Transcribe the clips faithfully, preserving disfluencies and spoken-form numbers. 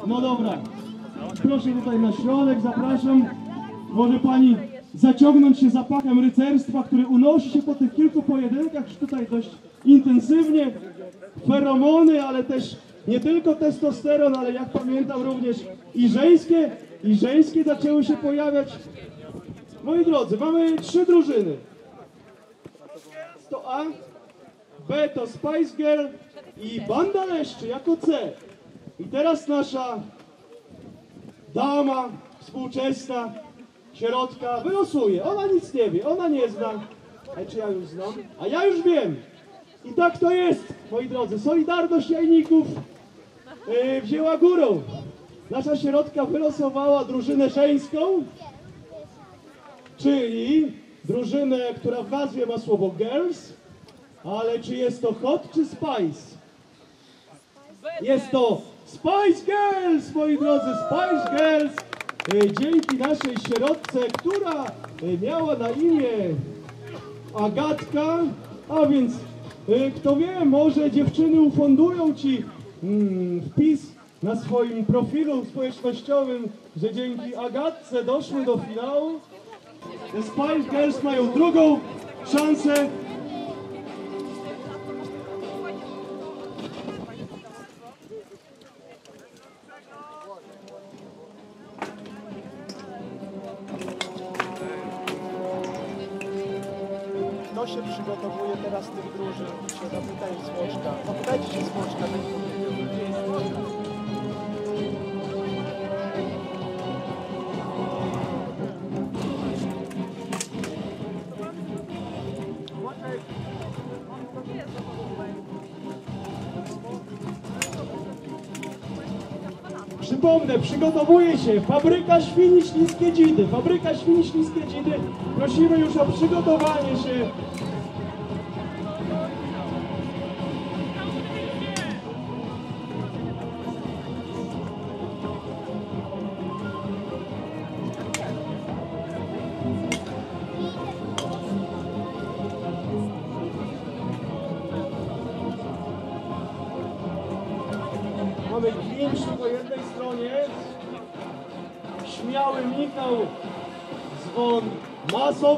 No dobra, proszę tutaj na środek, zapraszam. Może pani zaciągnąć się zapachem rycerstwa, który unosi się po tych kilku pojedynkach, już tutaj dość intensywnie. Feromony, ale też nie tylko testosteron, ale jak pamiętam również i żeńskie, i żeńskie zaczęły się pojawiać. Moi drodzy, mamy trzy drużyny. To A, B to Spice Girl i Banda Leszczy jako C. I teraz nasza dama współczesna, środka, wylosuje. Ona nic nie wie, ona nie zna. A czy ja już znam? A ja już wiem. I tak to jest, moi drodzy. Solidarność Jajników yy, wzięła górą. Nasza środka wylosowała drużynę żeńską, czyli drużynę, która w nazwie ma słowo girls, ale czy jest to hot czy spice? Jest to Spice Girls, moi drodzy, Spice Girls. Dzięki naszej środce, która miała na imię Agatka, a więc kto wie, może dziewczyny ufundują ci mm, wpis na swoim profilu społecznościowym, że dzięki Agatce doszły do finału. The Spice Girls mają drugą szansę. Kto się przygotowuje teraz z tych drużyn? Się zapytaj Smoczka. Zapytajcie się Smoczka. Gdzie jest Smoczka? Przypomnę, przygotowuje się Fabryka Świni Śliskie Dzidy. Fabryka Świni Śliskie Dzidy. Prosimy już o przygotowanie się. Mamy klincz po jednej stronie. Śmiały Michał z Von Masow.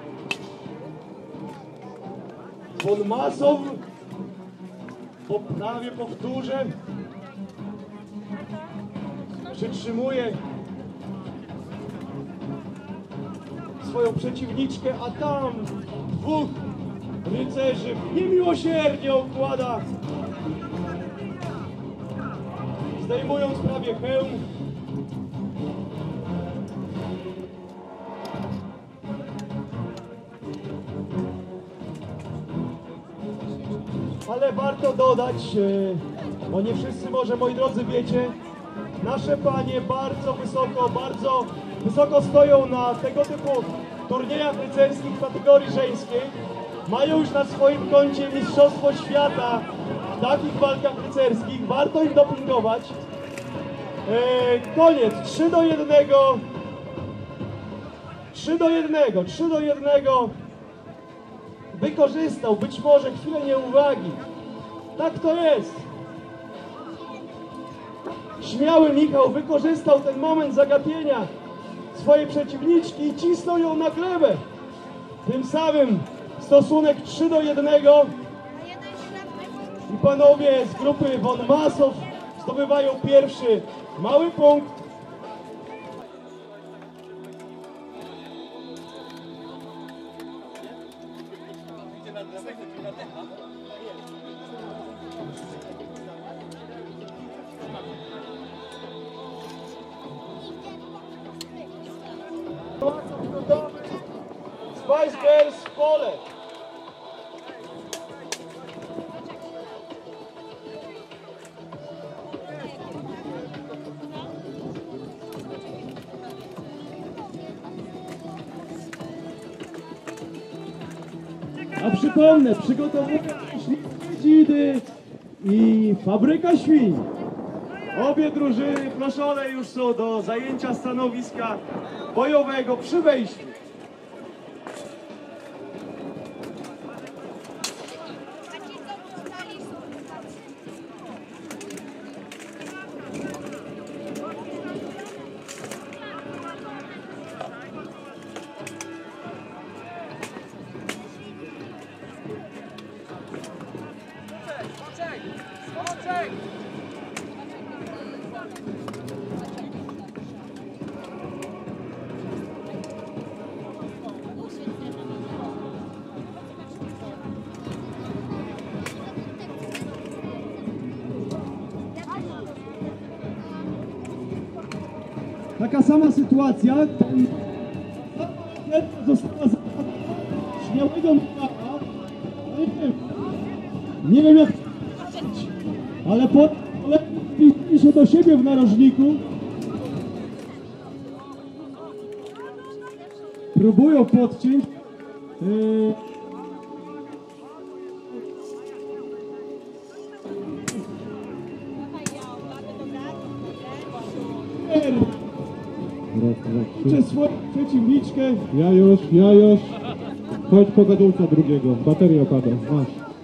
Von Masow. Po prawie powtórzę. Przytrzymuje swoją przeciwniczkę, a tam dwóch rycerzy niemiłosiernie okłada, zdejmując prawie hełm. Ale warto dodać, bo nie wszyscy może, moi drodzy, wiecie, nasze panie bardzo wysoko, bardzo wysoko stoją na tego typu turniejach rycerskich w kategorii żeńskiej. Mają już na swoim koncie Mistrzostwo Świata w takich walkach rycerskich. Warto im dopingować. Eee, koniec. trzy do jednego. trzy do jednego. trzy do jednego. Wykorzystał być może chwilę nieuwagi. Tak to jest. Śmiały Michał wykorzystał ten moment zagapienia swojej przeciwniczki i cisnął ją na glebę. Tym samym stosunek trzy do jednego. I panowie z grupy Von Masow zdobywają pierwszy mały punkt. Spice Girls w pole. A przypomnę, przygotowują Śliskie Dzidy i Fabryka Świń. Obie drużyny proszone już są do zajęcia stanowiska bojowego przy wejściu. Taka sama sytuacja, została śmiałego maka, ale nie wiem, nie wiem jak, ale po wpisali się do siebie w narożniku, próbują podciąć, yy, przez swoją przeciwniczkę. Ja już, ja już. Chodź po gadulca drugiego. Bateria pada. Masz.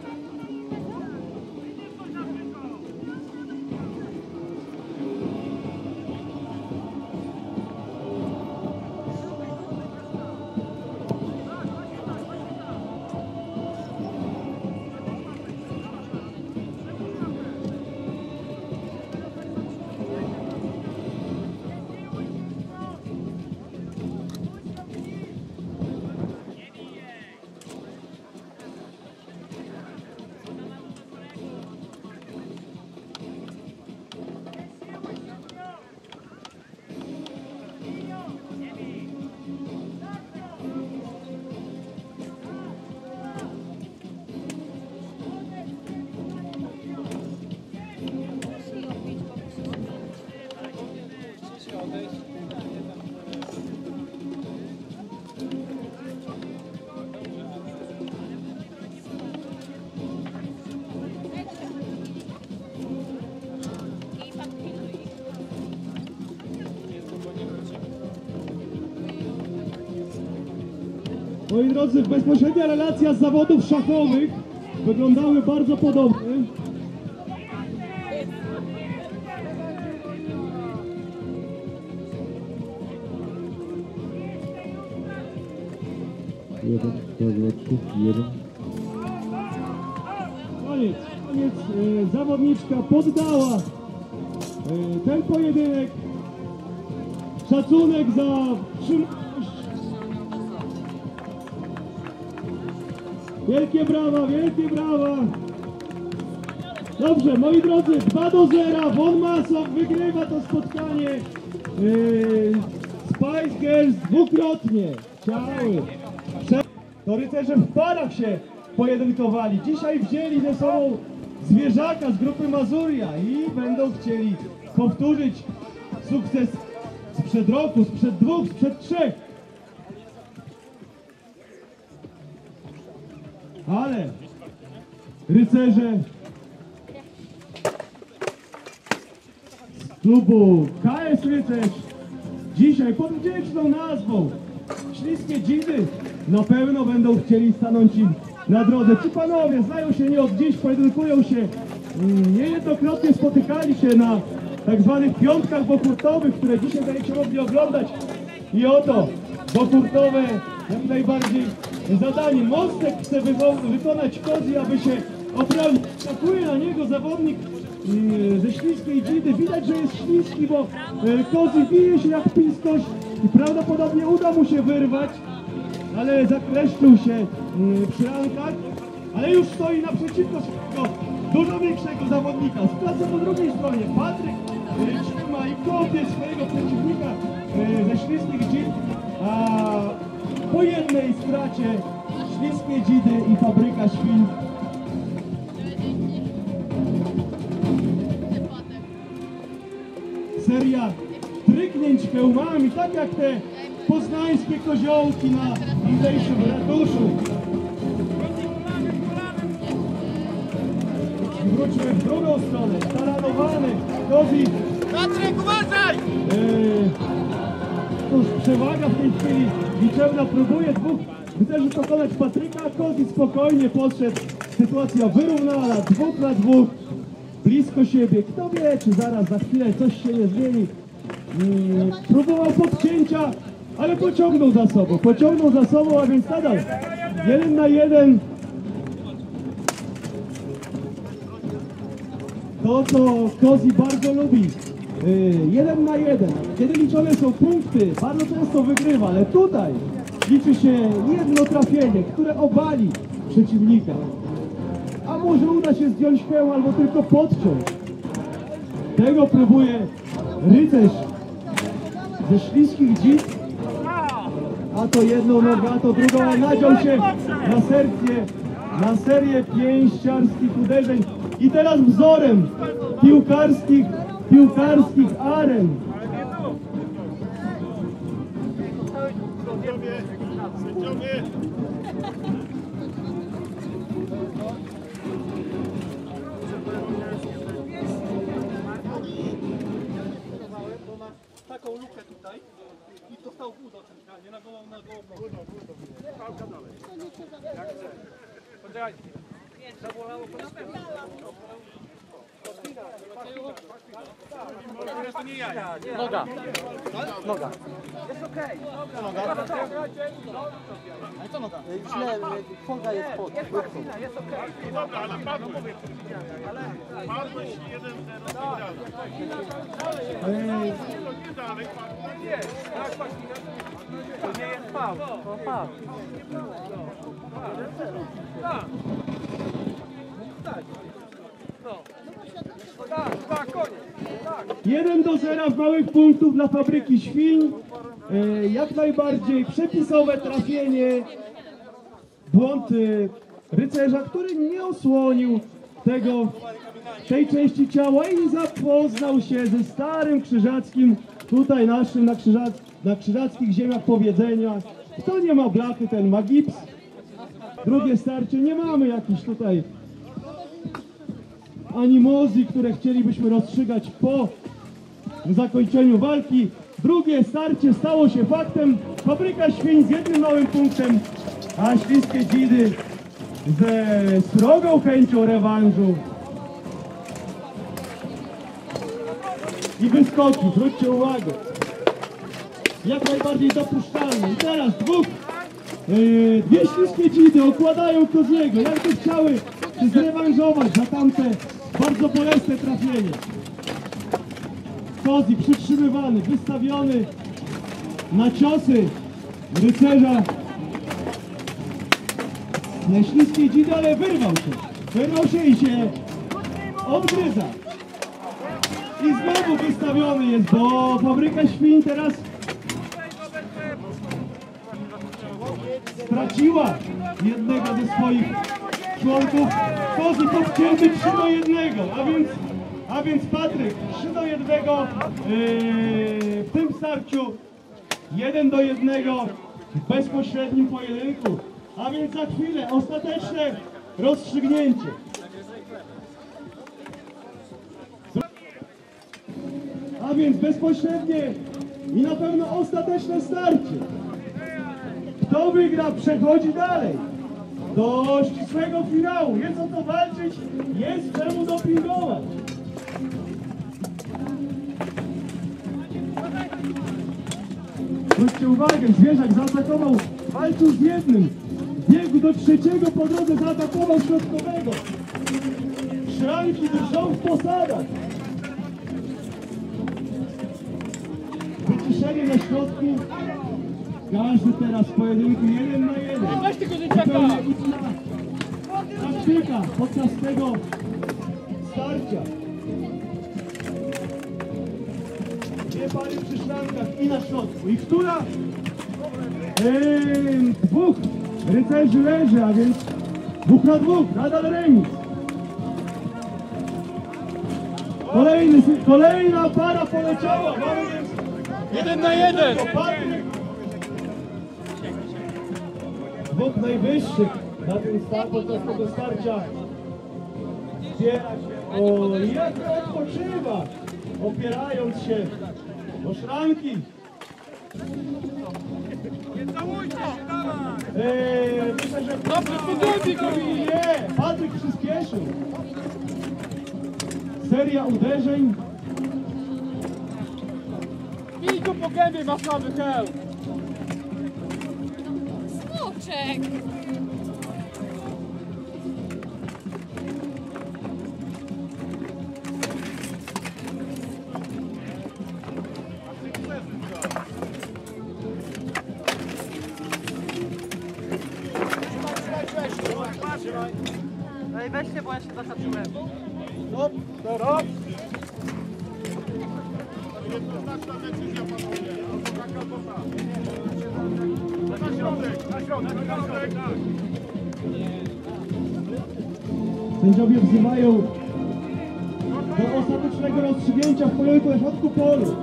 Moi drodzy, bezpośrednia relacja z zawodów szachowych wyglądały bardzo podobnie. Jeden, dwa, trzy, jeden. Koniec, koniec. E, zawodniczka poddała e, ten pojedynek. Szacunek za trzymałość. Wielkie brawa, wielkie brawa. Dobrze, moi drodzy, dwa do zera. Von Massow wygrywa to spotkanie. Yy, Spice Girls dwukrotnie chciały. To rycerze w parach się pojedynkowali. Dzisiaj wzięli ze sobą zwierzaka z grupy Mazuria i będą chcieli powtórzyć sukces sprzed roku, sprzed dwóch, sprzed trzech. Ale rycerze z klubu K S Rycerz dzisiaj pod wdzięczną nazwą Śliskie Dzidy na pewno będą chcieli stanąć im na drodze. Ci panowie znają się nie od dziś, pojedynkują się, niejednokrotnie spotykali się na tak zwanych piątkach bohurtowych, które dzisiaj będziecie mogli oglądać. I oto bohurtowe jak najbardziej zadanie. Mostek chce wykonać Kozi, aby się obronić. Atakuje na niego zawodnik yy, ze Śliskiej Dzidy. Widać, że jest śliski, bo yy, Kozi bije się jak piskość i prawdopodobnie uda mu się wyrwać, ale zakleszczył się yy, przy rankach, ale już stoi naprzeciwko swojego dużo większego zawodnika. Sprawdza po drugiej stronie. Patryk yy, trzyma i kopie swojego przeciwnika yy, ze Śliskich Dzid, a po jednej stracie Śliskie Dzidy i Fabryka Świn. Seria tryknięć hełmami, tak jak te poznańskie koziołki na tamtejszym ratuszu. Wróćmy w drugą stronę. Taranowany Kozi. Patryk, uważaj! Yy, Cóż, przewaga w tej chwili liczebna, próbuje dwóch rycerzy pokonać Patryka, a Kozi spokojnie podszedł. Sytuacja wyrównana, dwóch na dwóch, blisko siebie. Kto wie, czy zaraz, za chwilę coś się nie zmieni. Hmm, próbował podcięcia, ale pociągnął za sobą, pociągnął za sobą, a więc nadal jeden na jeden. To, co Kozi bardzo lubi, y, jeden na jeden. Kiedy liczone są punkty, bardzo często wygrywa, ale tutaj liczy się jedno trafienie, które obali przeciwnika. A może uda się zdjąć hełm albo tylko podciąć. Tego próbuje rycerz ze śliskich dzid. A to jedną nogę, a to drugą, a nadział się na serię, na serię pięściarskich uderzeń. I teraz wzorem piłkarskich, piłkarskich aren. Taką lukę tutaj i dostał w udo centralnie, na gołą, na gołą nogę. Pałka dalej. Jak chce. Poczekajcie. Zabolało po to nie jaja. Noga. Noga. Jest okej. Noga. Ale co noga? Źle, foga jest pod. Jest okej. Jest okej. Dobra, ale Paweł powie. Ale padłeś jeden zero dalej. Dalej, tak jest. Tak, to nie jest faul. To faul. Tak. Tak. No. Tak, tak, koniec. Tak. jeden do zera w małych punktów dla Fabryki Świń. E, jak najbardziej przepisowe trafienie. Błąd e, rycerza, który nie osłonił tego, tej części ciała i zapoznał się ze starym krzyżackim, tutaj naszym na, krzyżac, na krzyżackich ziemiach powiedzenia. Kto nie ma blachy, ten ma gips. Drugie starcie, nie mamy jakichś tutaj animozji, które chcielibyśmy rozstrzygać po zakończeniu walki. Drugie starcie stało się faktem. Fabryka Świń z jednym małym punktem, a śliskie dzidy ze srogą chęcią rewanżu. I wyskoki, zwróćcie uwagę. Jak najbardziej dopuszczalne. I teraz dwóch, yy, dwie śliskie dzidy okładają Koziego, jakby chciały się zrewanżować za tamte bardzo bolesne trafienie. Kozi przytrzymywany, wystawiony na ciosy rycerza. Nie śliskie dzidy, ale wyrwał się. Wyrwał się i się odgryza. I znowu wystawiony jest, bo Fabryka Świń teraz straciła jednego ze swoich członków. Kozi podcięty trzy do jednego, a więc, a więc Patryk trzy do jednego yy, w tym starciu, jeden do jednego w bezpośrednim pojedynku. A więc za chwilę ostateczne rozstrzygnięcie. A więc bezpośrednie i na pewno ostateczne starcie. Kto wygra, przechodzi dalej do ścisłego finału. Jest o to walczyć, jest czemu dopingować. Zwróćcie uwagę, zwierzak zaatakował, walczył z jednym. Biegł do trzeciego, po drodze zaatakował środkowego. Szranki drżą w posadach. Wyciszenie na środku. Każdy teraz w pojedynku jeden na jeden. Weź tego dzieciaka! Taktyka podczas tego starcia. Dwie pary przy szrankach i na środku. I która? Eee, dwóch rycerzy leży, a więc dwóch na dwóch, nadal remis. Kolejny, kolejna para poleciała. Mamy więc Jeden na jeden! Patryk. Dwóch najwyższych na tym starcie, podczas tego starcia zbiera się. O, jak odpoczywa, opierając się o szranki. Nie całujcie się, dawaj! Eee, myślę, że... Dobrze, podłogi go mi! Nie, Patryk przyspieszył. Seria uderzeń. Bij go po gębie, ma słaby hełm! Smoczek! weźcie, bo ja się zahaczyłem. Stop, stop. Na środek, na środek, na środek, tak. Sędziowie wzywają do ostatecznego rozstrzygnięcia w pojedynku na środku polu.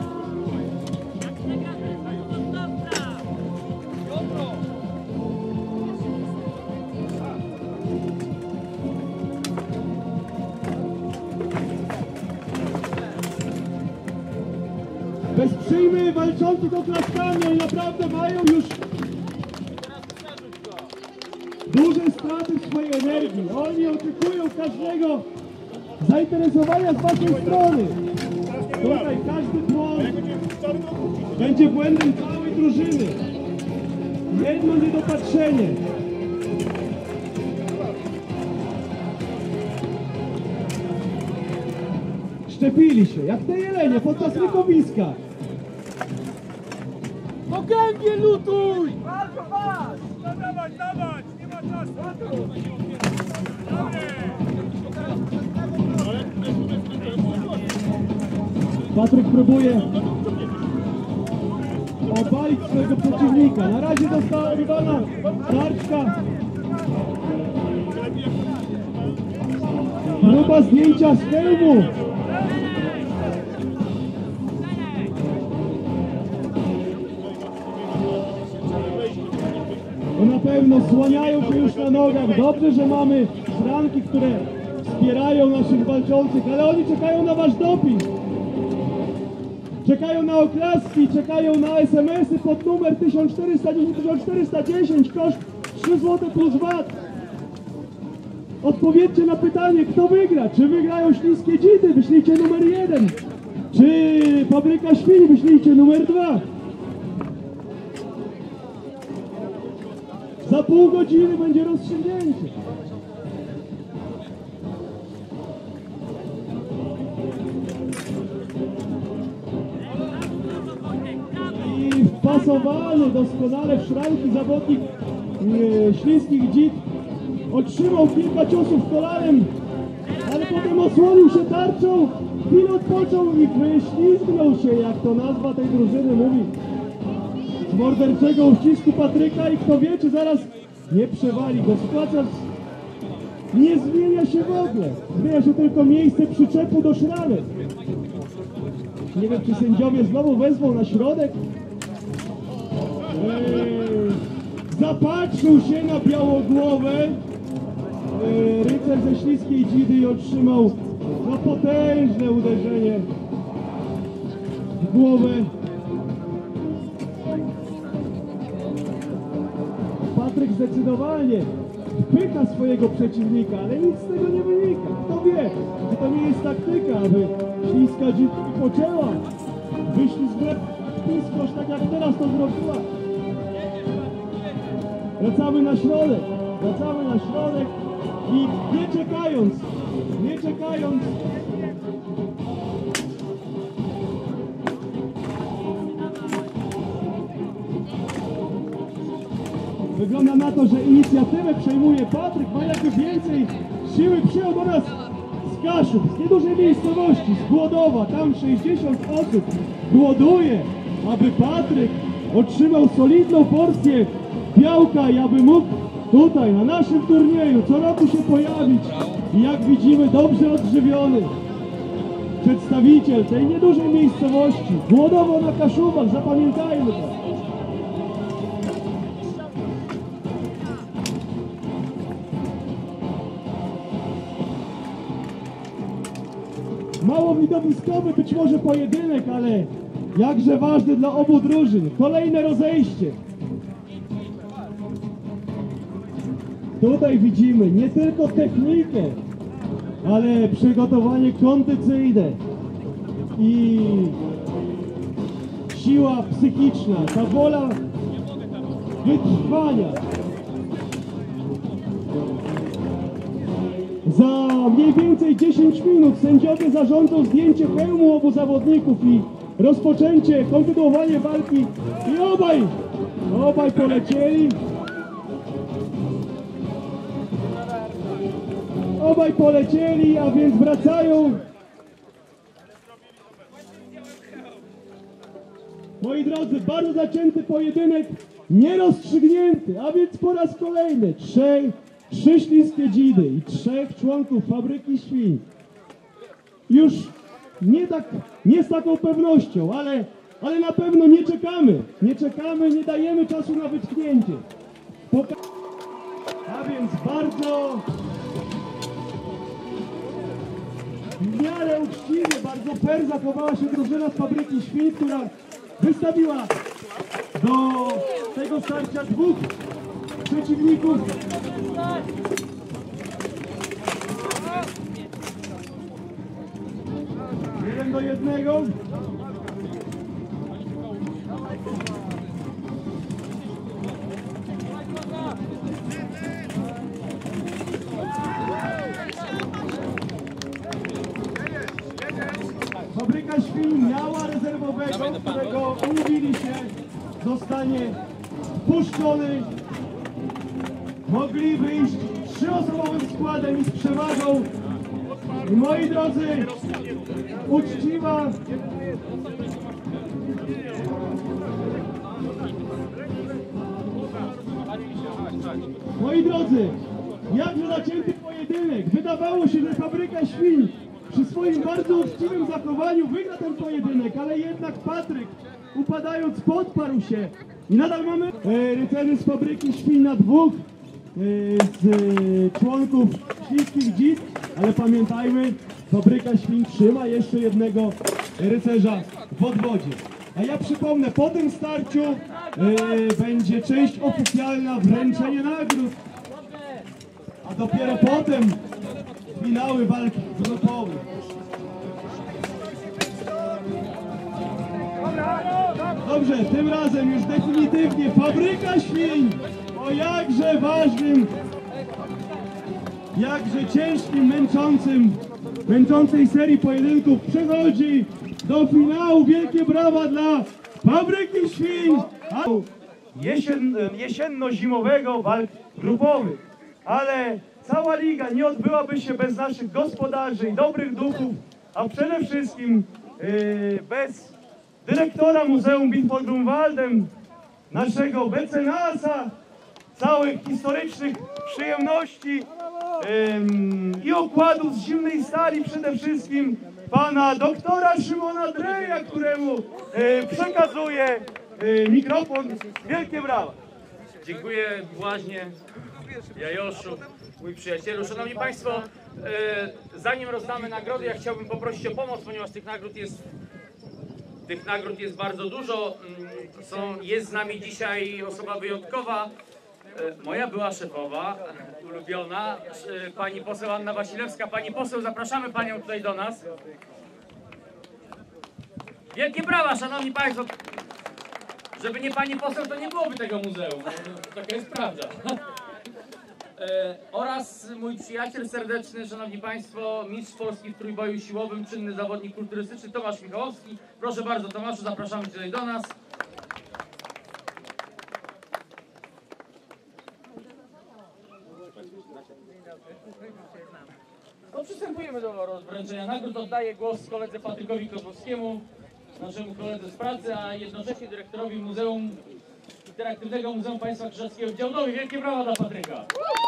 Bez przyjmy walczących oklaskami, oni naprawdę mają już duże straty w swojej energii. Oni oczekują każdego zainteresowania z waszej strony. Tutaj każdy błąd będzie błędem całej drużyny. Jedno niedopatrzenie. Szczepili się, jak te jelenie podczas rykowiska. Po gębie lutuj! Walko, was! No dawać, dawać! Nie ma czasu! Patryk próbuje obalić swojego przeciwnika. Na razie dostała rywala tarczka. Próba zdjęcia z hełmu. To na pewno słaniają się już na nogach. Dobrze, że mamy szranki, które wspierają naszych walczących, ale oni czekają na wasz doping. Czekają na oklaski, czekają na es em esy pod numer tysiąc czterysta dziesięć tysiąc czterysta dziesięć, koszt trzy złote plus V A T. Odpowiedzcie na pytanie, kto wygra. Czy wygrają Śliskie Dzidy? Wyślijcie numer jeden. Czy Fabryka Świń? Wyślijcie numer dwa. Za pół godziny będzie rozstrzygnięcie. I wpasowany doskonale w szranki zawodnik e, Śliskich Dzid otrzymał kilka ciosów kolanem, ale potem osłonił się tarczą, chwilę odpoczął i wyślizgnął się, jak to nazwa tej drużyny mówi, z morderczego uścisku Patryka i kto wie, czy zaraz nie przewali go. Sytuacja nie zmienia się w ogóle. Zmienia się tylko miejsce przyczepu do szranek. Nie wiem, czy sędziowie znowu wezmą na środek. Eee, zapatrzył się na białogłowę. Eee, rycerz ze Śliskiej Dzidy i otrzymał no, potężne uderzenie w głowę. Patryk zdecydowanie wpycha swojego przeciwnika, ale nic z tego nie wynika. Kto wie, czy to nie jest taktyka, aby Śliska Dzid poczęła wyślizgnąć piskosz, tak jak teraz to zrobiła. Wracamy na środek, wracamy na środek i nie czekając, nie czekając, wygląda na to, że inicjatywę przejmuje Patryk, ma jakby więcej siły, przyjął do nas z Kaszub, z niedużej miejscowości, z Głodowa, tam sześćdziesiąt osób głoduje, aby Patryk otrzymał solidną porcję białka i aby mógł tutaj na naszym turnieju co roku się pojawić i jak widzimy dobrze odżywiony przedstawiciel tej niedużej miejscowości, Głodowo na Kaszubach, zapamiętajmy to. Mało widowiskowy być może pojedynek, ale jakże ważny dla obu drużyn. Kolejne rozejście. Tutaj widzimy nie tylko technikę, ale przygotowanie kondycyjne i siła psychiczna, ta wola wytrwania. Za mniej więcej dziesięć minut sędziowie zarządzą zdjęcie hełmu obu zawodników i rozpoczęcie, kontynuowanie walki i obaj, obaj polecieli. obaj polecieli, a więc wracają. Moi drodzy, bardzo zacięty pojedynek, nierozstrzygnięty, a więc po raz kolejny trzech, trzy śliskie dzidy i trzech członków fabryki świń. Już nie tak, nie z taką pewnością, ale, ale na pewno nie czekamy, nie czekamy, nie dajemy czasu na wytchnięcie. Poka a więc bardzo w miarę uczciwie, bardzo fair zachowała się drużyna z fabryki świń, która wystawiła do tego starcia dwóch przeciwników. Jeden do jednego. Fabryka świń miała rezerwowego, którego umówili się, zostanie wpuszczony. Mogli wyjść trzyosobowym składem i z przewagą. I moi drodzy, uczciwa moi drodzy, jakże zacięty pojedynek. Wydawało się, że fabryka świń przy swoim bardzo uczciwym zachowaniu wygra ten pojedynek, ale jednak Patryk, upadając, podparł się i nadal mamy e, rycerzy z fabryki świń na dwóch e, z e, członków śliskich dzid, ale pamiętajmy, fabryka świń trzyma jeszcze jednego rycerza w odwodzie. A ja przypomnę, po tym starciu e, będzie część oficjalna, wręczenie nagród, a dopiero potem finały walki grupowej. Dobrze, tym razem już definitywnie fabryka świń o jakże ważnym, jakże ciężkim, męczącym, męczącej serii pojedynków przechodzi do finału. Wielkie brawa dla fabryki świń. Jesien, jesienno-zimowego walk grupowych, ale cała liga nie odbyłaby się bez naszych gospodarzy i dobrych duchów, a przede wszystkim yy, bez dyrektora Muzeum Bitford Grunwaldem, naszego mecenasa, całych historycznych przyjemności yy, i okładów z zimnej stali, przede wszystkim pana doktora Szymona Dreja, któremu yy, przekazuję yy, mikrofon. Wielkie brawa. Dziękuję Błaźnie, Jajoszu, mój przyjacielu. Szanowni Państwo, e, zanim rozdamy nagrody, ja chciałbym poprosić o pomoc, ponieważ tych nagród jest, tych nagród jest bardzo dużo. Są, jest z nami dzisiaj osoba wyjątkowa, e, moja była szefowa, ulubiona, e, pani poseł Anna Wasilewska. Pani poseł, zapraszamy Panią tutaj do nas. Wielkie brawa, Szanowni Państwo. Żeby nie pani poseł, to nie byłoby tego muzeum. Taka jest prawda. E, oraz mój przyjaciel serdeczny, szanowni państwo, mistrz Polski w trójboju siłowym, czynny zawodnik kulturystyczny Tomasz Michałowski. Proszę bardzo, Tomaszu, zapraszamy cię tutaj do nas. No, przystępujemy do rozwręczenia nagród. Oddaję głos koledze Patrykowi Kozłowskiemu, naszemu koledze z pracy, a jednocześnie dyrektorowi Muzeum Interaktywnego Muzeum Państwa Krzyżackiego w Działdowie. Wielkie brawa dla Patryka.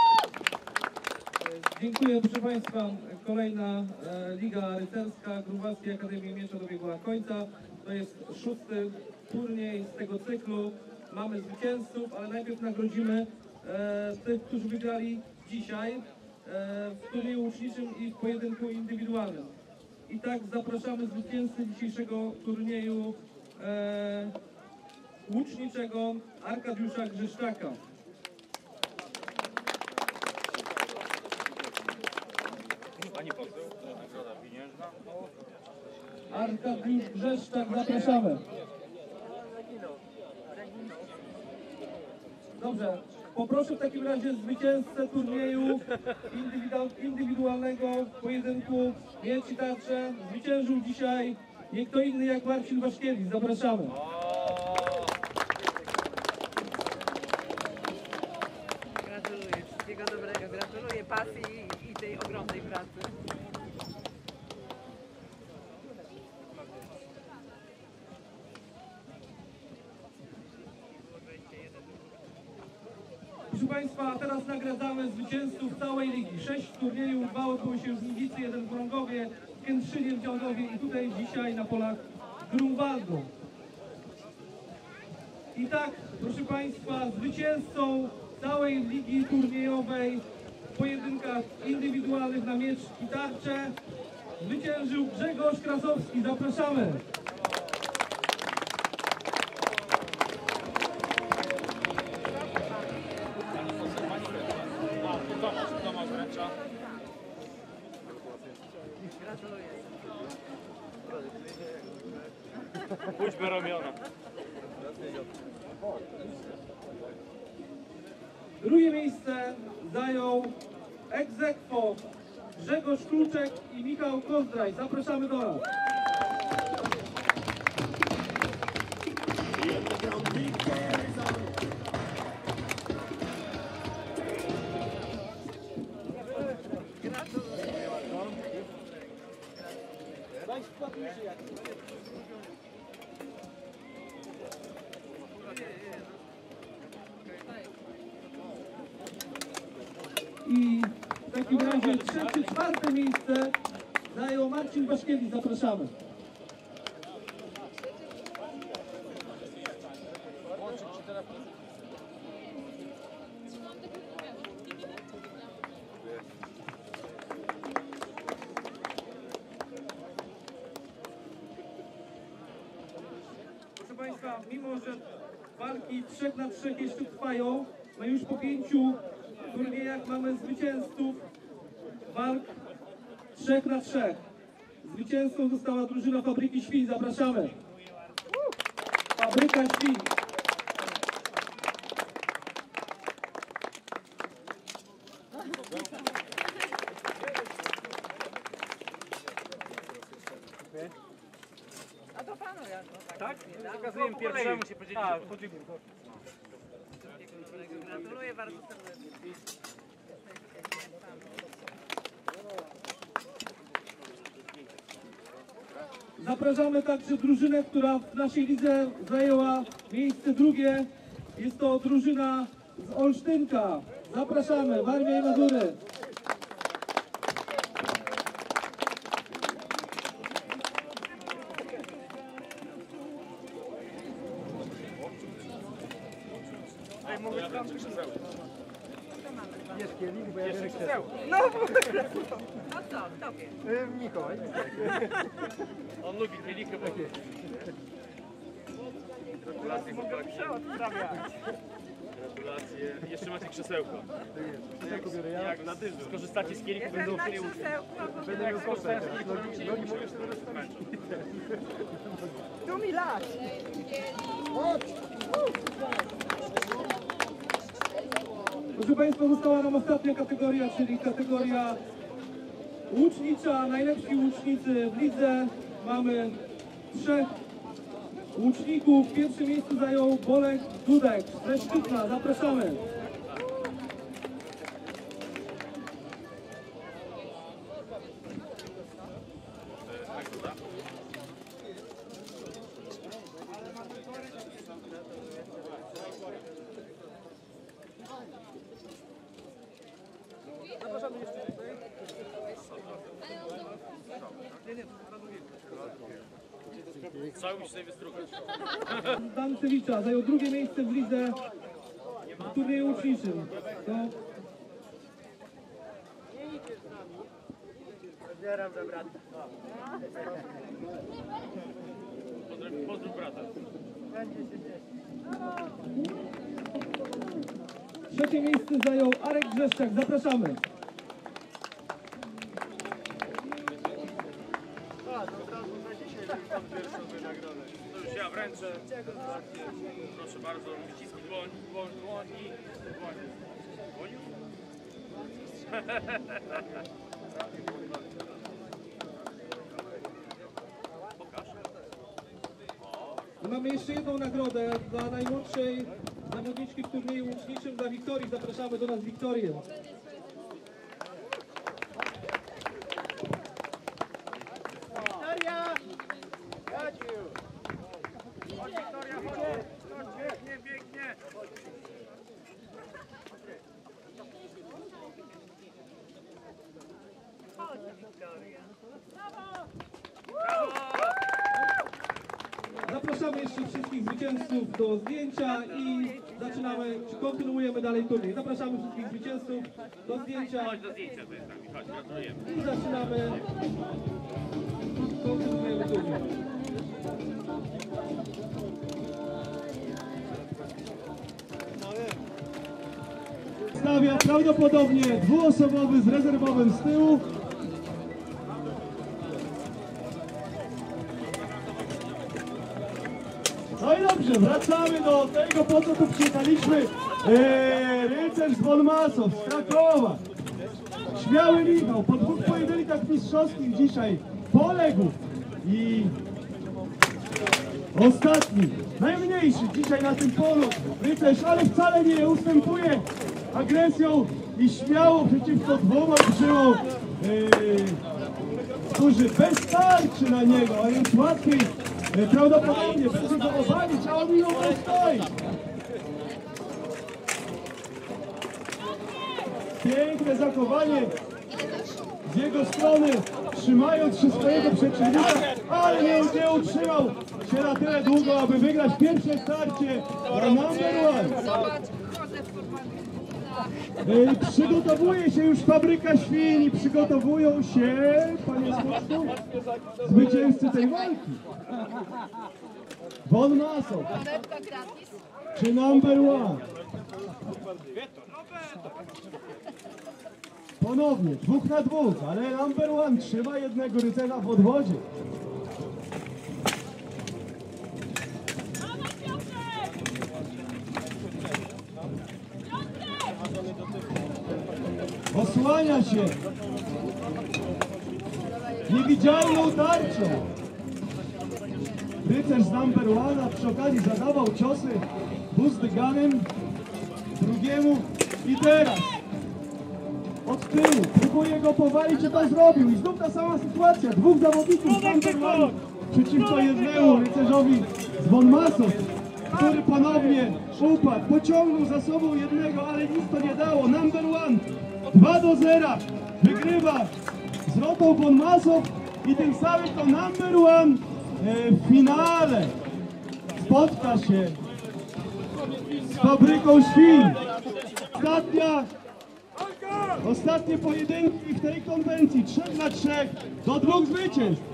Dziękuję, proszę Państwa. Kolejna e, Liga Rycerska Grunwaldzkiej Akademii Miecza dobiegła końca. To jest szósty turniej z tego cyklu. Mamy zwycięzców, ale najpierw nagrodzimy e, tych, którzy wygrali dzisiaj e, w turnieju łuczniczym i w pojedynku indywidualnym. I tak zapraszamy zwycięzcę dzisiejszego turnieju e, łuczniczego Arkadiusza Grzeszczaka. Pani poseł, nagroda pieniężna. Arkadiusz Grzeszczak, zapraszamy. Dobrze, poproszę w takim razie zwycięzcę turnieju indywidualnego pojedynku Miecz i Tarcze. Zwyciężył dzisiaj nie kto inny jak Marcin Waszkiewicz. Zapraszamy. Gratuluję, wszystkiego dobrego, gratuluję pasji i, i tej ogromnej pracy. Proszę Państwa, teraz nagradzamy zwycięzców całej ligi. Sześć turniejów, dwa odbyły się w Niwicy, jeden w Wrągowie, w Kętrzynie, w Działdowie i tutaj dzisiaj na polach Grunwaldu. I tak, proszę Państwa, zwycięzcą całej ligi turniejowej w pojedynkach indywidualnych na miecz i tarczę zwyciężył Grzegorz Krasowski. Zapraszamy. Pójdźmy ramiona. Drugie miejsce zajął ex aequo Grzegorz Kluczek i Michał Kozdraj. Zapraszamy do nas. I w takim razie trzecie, czwarte miejsce zajął Marcin Baszkiewicz. Zapraszamy. Proszę Państwa, mimo że walki trzech na trzech jeszcze trwają, my już po pięciu turniejach mamy zwycięzców walk trzech na trzech. Zwycięzcą została drużyna Fabryki Świń. Zapraszamy. Fabryka Świń. A to panu ja to Tak? tak? Pokazuję pierwszemu się podzielić. A, podziękuję. Gratuluję bardzo serdecznie. Zapraszamy także drużynę, która w naszej lidze zajęła miejsce drugie. Jest to drużyna z Olsztynka. Zapraszamy, Warmia i Mazury. Jest kielich, bo ja Jeszcze jeszcze krzesełko. No, no co, tobie. Mikołaj. On lubi kielichy, bo... Gratulacje, chłopaki. Gratulacje. Jeszcze macie krzesełko. Jak, jak na dyżur. Skorzystacie z kielichów, będą Jak na chcieli uczyć. krzesełku, albo Będę miał kosę. Nogi, nogi mogę tu mi lat. Proszę Państwa, została nam ostatnia kategoria, czyli kategoria łucznicza. Najlepsi łucznicy w lidze. Mamy trzech łuczników. W pierwszym miejscu zajął Bolek Dudek ze Szczytna. Zapraszamy. Cały musi sobie wystrugać. Dancewicza zajął drugie miejsce w lidze w turnieju łuczniczym. To Zbieram za brata. Pozdrów, pozdrów brata. trzecie miejsce zajął Arek Grzeszczak. Zapraszamy. To już ja wręczę. Proszę bardzo, wyciski dłoń, dłoń, dłoń i dłoń. Dłoń? Pokaż. I mamy jeszcze jedną nagrodę dla najmłodszej zawodniczki w turnieju łuczniczym dla Wiktorii. Zapraszamy do nas Wiktorię. Zapraszamy jeszcze wszystkich zwycięzców do zdjęcia i zaczynamy, czy kontynuujemy dalej turniej. Zapraszamy wszystkich zwycięzców do zdjęcia Chodź do zdjęcia, to jest tam. Chodź, gratulujemy. i zaczynamy, kontynuujemy turniej. Stawia prawdopodobnie dwuosobowy z rezerwowym z tyłu. No i dobrze, wracamy do tego, po co tu przyjechaliśmy. Eee, rycerz z Wolmasow, z Krakowa. Śmiały Michał, po dwóch pojedynkach mistrzowskich dzisiaj poległ i ostatni, najmniejszy dzisiaj na tym polu rycerz, ale wcale nie ustępuje agresją i śmiało przeciwko dwóm olbrzymom, yy, którzy wystarczy na niego, a więc łatwiej yy, prawdopodobnie będzie go obalić, a on mimo to stoi. Piękne zachowanie z jego strony, trzymając się swojego przeciwnika, ale nie, nie utrzymał się na tyle długo, aby wygrać pierwsze starcie na number one. Yy, Przygotowuje się już fabryka świń i przygotowują się, panie Smoczku, zwycięzcy tej walki. Von Masow czy number one? Ponownie, dwóch na dwóch, ale number one trzyma jednego rycerza w odwodzie. Osłania się niewidzialną tarczą. Rycerz z number one przy okazji zadawał ciosy buzdyganem drugiemu i teraz od tyłu próbuje go powalić i to zrobił. I znów ta sama sytuacja. Dwóch zawodników z number one przeciwko jednemu rycerzowi z Von Masow, który ponownie upadł. Pociągnął za sobą jednego, ale nic to nie dało. Number one dwa do zera wygrywa z Rotą Von Masow i tym samym to number one e, w finale spotka się z fabryką świń. Ostatnia Ostatnie pojedynki w tej konwencji, trzech na trzech do dwóch zwycięstw.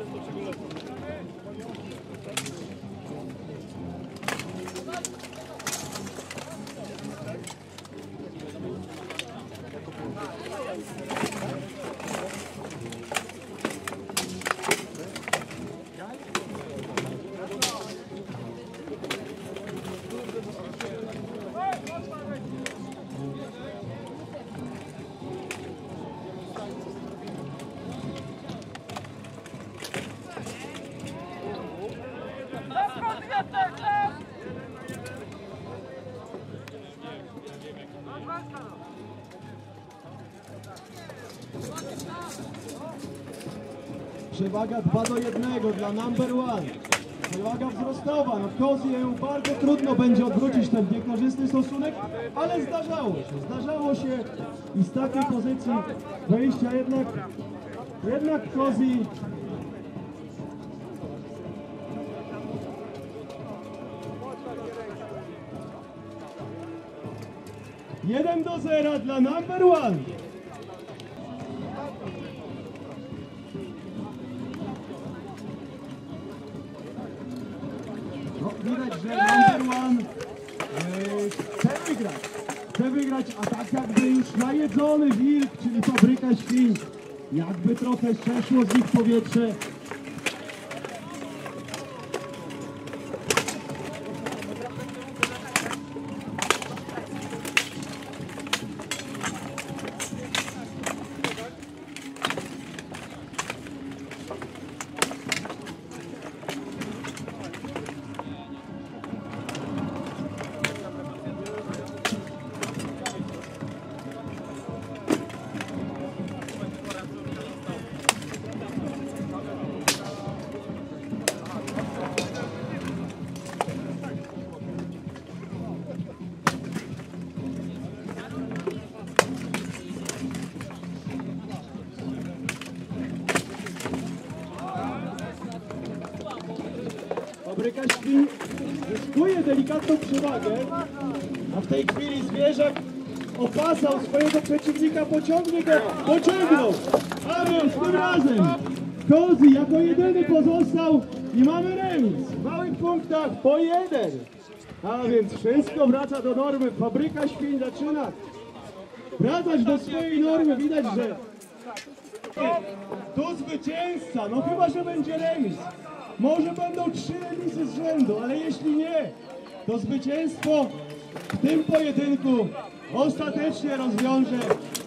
Przewaga dwa do jednego dla number one. Przewaga wzrostowa. No Kozję bardzo trudno będzie odwrócić ten niekorzystny stosunek, ale zdarzało się. Zdarzało się i z takiej pozycji wejścia jednak, jednak Kozji jeden do zera dla number one. No, widać, że number one e, chce wygrać. Chce wygrać, a tak jakby już najedzony wilk, czyli fabryka świń, jakby trochę przeszło z nich powietrze. zyskuje delikatną przewagę, a w tej chwili zwierzak opasał swojego przeciwnika, pociągnie go, pociągnął, a więc tym razem Kozi jako jedyny pozostał i mamy remis w małych punktach po jeden. A więc wszystko wraca do normy, fabryka świń zaczyna wracać do swojej normy, widać, że tu zwycięzca, no chyba, że będzie remis. Może będą trzy remisy z rzędu, ale jeśli nie, to zwycięstwo w tym pojedynku ostatecznie rozwiąże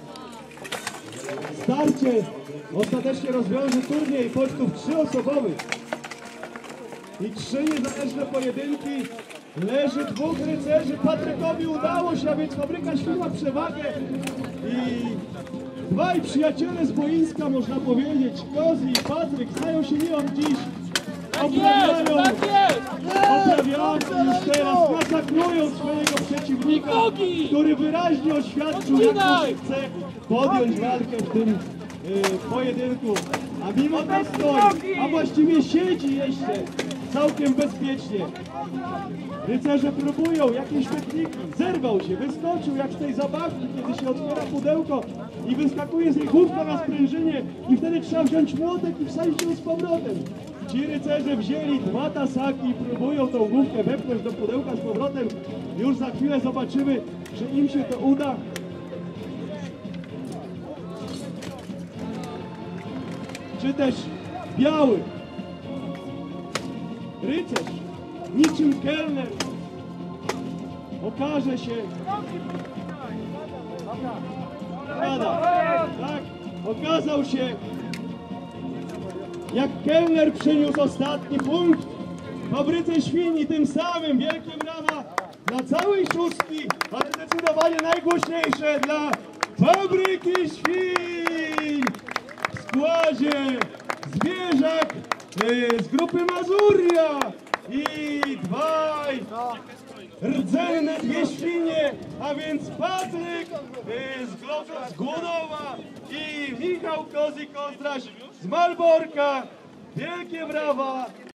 starcie, ostatecznie rozwiąże turniej pocztów trzyosobowych. I trzy niezależne pojedynki, leży dwóch rycerzy, Patrykowi udało się, a więc fabryka świń ma przewagę i dwaj przyjaciele z boiska, można powiedzieć, Kozi i Patryk, znają się nie od dziś, oprawiają, oprawiają i już teraz masakrują swojego przeciwnika, który wyraźnie oświadczył, jak chce podjąć walkę w tym y, pojedynku, a mimo to stoi, a właściwie siedzi jeszcze całkiem bezpiecznie. Rycerze próbują jakieś techniki, zerwał się, wyskoczył jak z tej zabawki, kiedy się otwiera pudełko i wyskakuje z niej główka na sprężynie i wtedy trzeba wziąć młotek i wsadzić ją z powrotem. Ci rycerze wzięli dwa tasaki i próbują tą główkę wepchnąć do pudełka z powrotem. Już za chwilę zobaczymy, czy im się to uda. Czy też biały rycerz, niczym kelner, okaże się. Pada. Tak, okazał się, jak kelner przyniósł ostatni punkt fabryce świń i tym samym wielkie brawa dla całej szóstki, ale zdecydowanie najgłośniejsze dla fabryki świń w składzie zwierzak z grupy Mazuria i dwaj rdzenne dwie świnie, a więc Patryk z, Glo- z Głodowa i Michał Kozi Kozdraś z Malborka. Wielkie brawa